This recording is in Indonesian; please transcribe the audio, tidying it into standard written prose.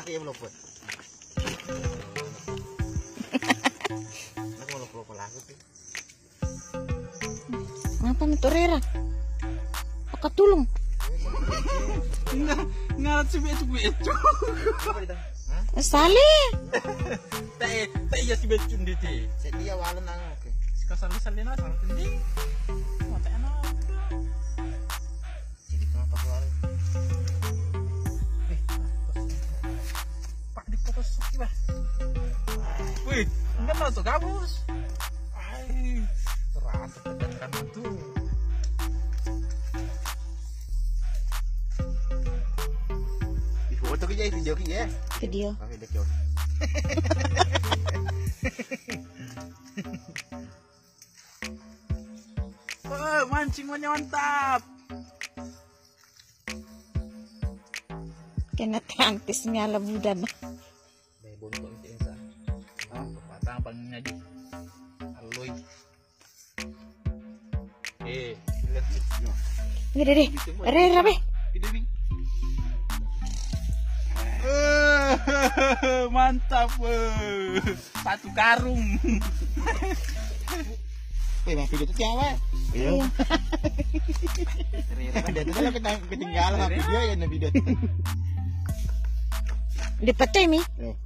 laki ya melopot. Nak mau melopot aku tuh. Ngapa mentorera? Pakai tulung. Ngalat si becu. Apa itu? Hah? Sali. Tak iya si becu di ti. Sedia walan nang oke. Sekasali na sarap tinding. Mata enak. Jadi kenapa keluar? Pak di foto suki bah. Wih, enggak masuk gabus. Ay, terasa tekan itu. Di foto ke jadi video ki ya. Video. Tapi dek yo. Oh, mancing mantap. Kena tangtisnya lebudan. Dai bontok itu insa. Patang pangnya di. Aloy. Lihat video. Gede deh. Rera be. Video nih. Mantap. Satu karung. Memang video itu cewek. Iya. Ada itu lo ketinggalan video ya video. Di pete mi. Eh.